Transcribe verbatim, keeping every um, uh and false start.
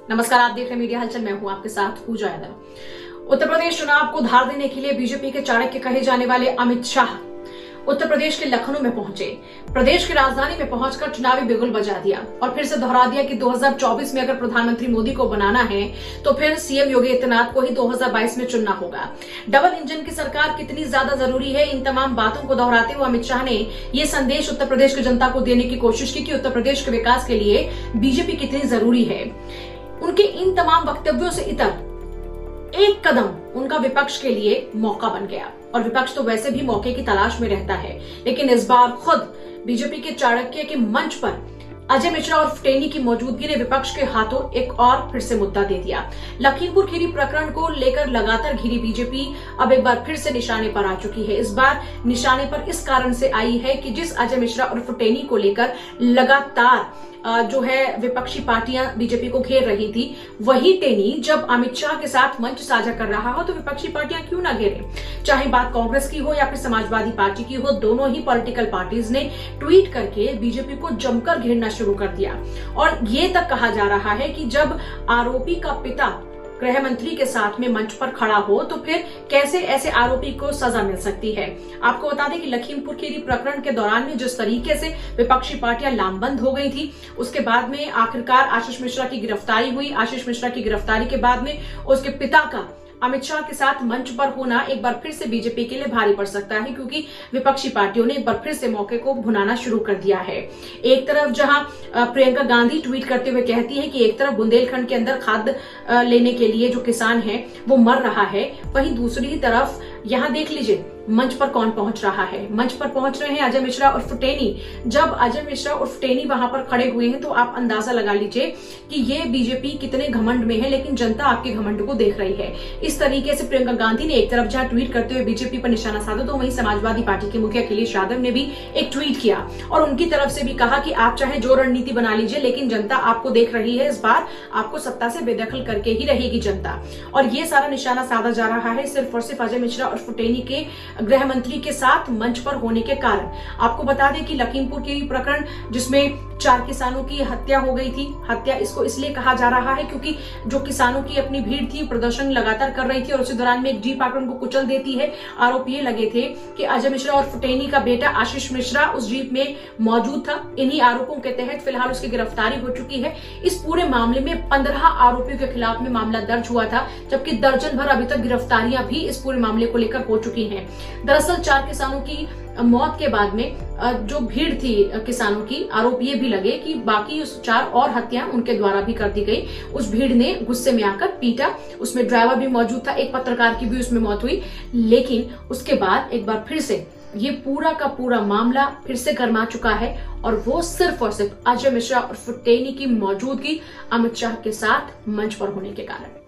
नमस्कार, आप देख रहे हैं मीडिया हलचल। मैं हूं आपके साथ पूजा यादव। उत्तर प्रदेश चुनाव को धार देने के लिए बीजेपी के चाणक्य कहे जाने वाले अमित शाह उत्तर प्रदेश के लखनऊ में पहुंचे। प्रदेश की राजधानी में पहुंचकर चुनावी बिगुल बजा दिया और फिर से दोहरा दिया कि दो हज़ार चौबीस में अगर प्रधानमंत्री मोदी को बनाना है तो फिर सीएम योगी आदित्यनाथ को ही दो हज़ार बाईस में चुनना होगा। डबल इंजन की सरकार कितनी ज्यादा जरूरी है, इन तमाम बातों को दोहराते हुए अमित शाह ने ये संदेश उत्तर प्रदेश की जनता को देने की कोशिश की कि उत्तर प्रदेश के विकास के लिए बीजेपी कितनी जरूरी है। उनके इन तमाम वक्तव्यों से इतर एक कदम उनका विपक्ष के लिए मौका बन गया और विपक्ष तो वैसे भी मौके की तलाश में रहता है, लेकिन इस बार खुद बीजेपी के चाणक्य के मंच पर अजय मिश्रा और फुटेनी की मौजूदगी ने विपक्ष के हाथों एक और फिर से मुद्दा दे दिया। लखीमपुर खीरी प्रकरण को लेकर लगातार घिरी बीजेपी अब एक बार फिर से निशाने पर आ चुकी है। इस बार निशाने पर इस कारण से आई है कि जिस अजय मिश्रा और फुटेनी को लेकर लगातार जो है विपक्षी पार्टियां बीजेपी को घेर रही थी, वही टेनी जब अमित शाह के साथ मंच साझा कर रहा हो तो विपक्षी पार्टियां क्यों ना घेरे। चाहे बात कांग्रेस की हो या फिर समाजवादी पार्टी की हो, दोनों ही पॉलिटिकल पार्टीज ने ट्वीट करके बीजेपी को जमकर घेरना शुरू कर दिया और ये तक कहा जा रहा है कि जब आरोपी का पिता गृह मंत्री के साथ में मंच पर खड़ा हो तो फिर कैसे ऐसे आरोपी को सजा मिल सकती है। आपको बता दें कि लखीमपुर खीरी प्रकरण के दौरान में जिस तरीके से विपक्षी पार्टियां लामबंद हो गई थी, उसके बाद में आखिरकार आशीष मिश्रा की गिरफ्तारी हुई। आशीष मिश्रा की गिरफ्तारी के बाद में उसके पिता का अमित शाह के साथ मंच पर होना एक बार फिर से बीजेपी के लिए भारी पड़ सकता है, क्योंकि विपक्षी पार्टियों ने एक बार फिर से मौके को भुनाना शुरू कर दिया है। एक तरफ जहां प्रियंका गांधी ट्वीट करते हुए कहती है कि एक तरफ बुंदेलखंड के अंदर खाद लेने के लिए जो किसान है वो मर रहा है, वहीं दूसरी तरफ यहां देख लीजिए मंच पर कौन पहुंच रहा है। मंच पर पहुंच रहे हैं अजय मिश्रा और फुटेनी। जब अजय मिश्रा और फुटेनी वहां पर खड़े हुए हैं तो आप अंदाजा लगा लीजिए कि ये बीजेपी कितने घमंड में है, लेकिन जनता आपके घमंड को देख रही है। इस तरीके से प्रियंका गांधी ने एक तरफ जहां ट्वीट करते हुए बीजेपी पर निशाना साधा, तो वहीं समाजवादी पार्टी के मुखिया अखिलेश यादव ने भी एक ट्वीट किया और उनकी तरफ से भी कहा कि आप चाहे जो रणनीति बना लीजिए, लेकिन जनता आपको देख रही है। इस बार आपको सत्ता से बेदखल करके ही रहेगी जनता। और ये सारा निशाना साधा जा रहा है सिर्फ और सिर्फ अजय मिश्रा और फुटेनी के गृह मंत्री के साथ मंच पर होने के कारण। आपको बता दें कि लखीमपुर खीरी प्रकरण जिसमें चार किसानों की हत्या हो गई थी, हत्या इसको इसलिए कहा जा रहा है क्योंकि जो किसानों की अपनी भीड़ थी प्रदर्शन लगातार कर रही थी और उसी दौरान में एक जीप आकर उनको कुचल देती है। आरोप ये लगे थे कि अजय मिश्रा और फुटेनी का बेटा आशीष मिश्रा उस जीप में मौजूद था। इन्हीं आरोपों के तहत फिलहाल उसकी गिरफ्तारी हो चुकी है। इस पूरे मामले में पंद्रह आरोपियों के खिलाफ में मामला दर्ज हुआ था, जबकि दर्जन भर अभी तक गिरफ्तारियां भी इस पूरे मामले को लेकर हो चुकी हैं। दरअसल चार किसानों की मौत के बाद में जो भीड़ थी किसानों की, आरोप ये भी लगे कि बाकी उस चार और हत्या उनके द्वारा भी कर दी गई। उस भीड़ ने गुस्से में आकर पीटा, उसमें ड्राइवर भी मौजूद था, एक पत्रकार की भी उसमें मौत हुई। लेकिन उसके बाद एक बार फिर से ये पूरा का पूरा मामला फिर से गरमा चुका है और वो सिर्फ और सिर्फ अजय मिश्रा और फुटेनी की मौजूदगी अमित शाह के साथ मंच पर होने के कारण।